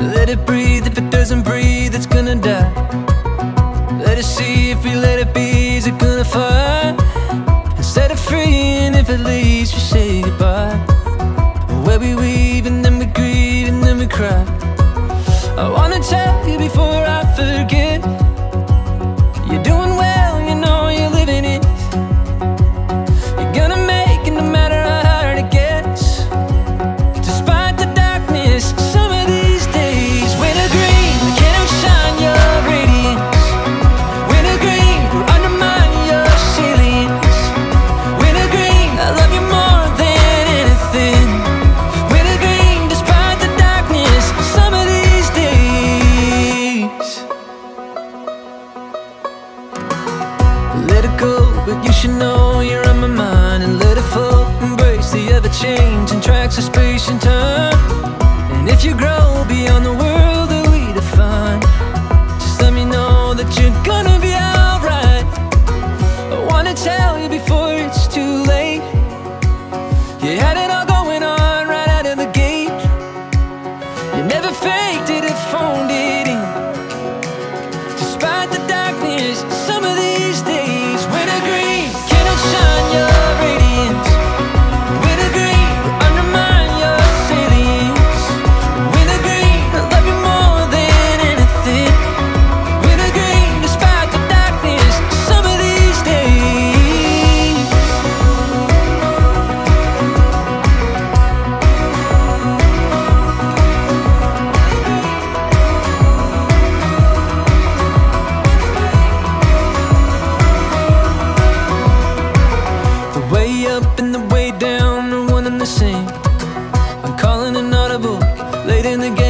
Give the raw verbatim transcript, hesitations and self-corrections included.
Let it breathe, if it doesn't breathe, it's gonna die. Let it see, if we let it be, is it gonna fly? And set it free, and if it leaves, we say goodbye. Where we weave, and then we grieve, and then we cry. I wanna tell you before I forget, you're doing well, you know you're living it. You're gonna make it no matter how hard it gets. Despite the darkness, some of these days, wintergreen, we can't outshine your radiance. Wintergreen, we'll undermine your salience. Wintergreen, I love you more than anything. Wintergreen, despite the darkness, some of these days. Let it go, but you should know you're on my mind. And let it flow, embrace the ever-changing tracks of space and time. And if you grow beyond the world that we define, just let me know that you're gonna be alright. I wanna tell you before it's too late, you had it all going on right out of the gate. You never faked it or phoned it in. Despite the darkness, some of these days, wintergreen, can't outshine your radiance. Wintergreen, will undermine your salience. Wintergreen, I love you more than anything. Wintergreen, despite the darkness, some of these days. The way up and the way down are one and the same. I'm calling an audible late in the game.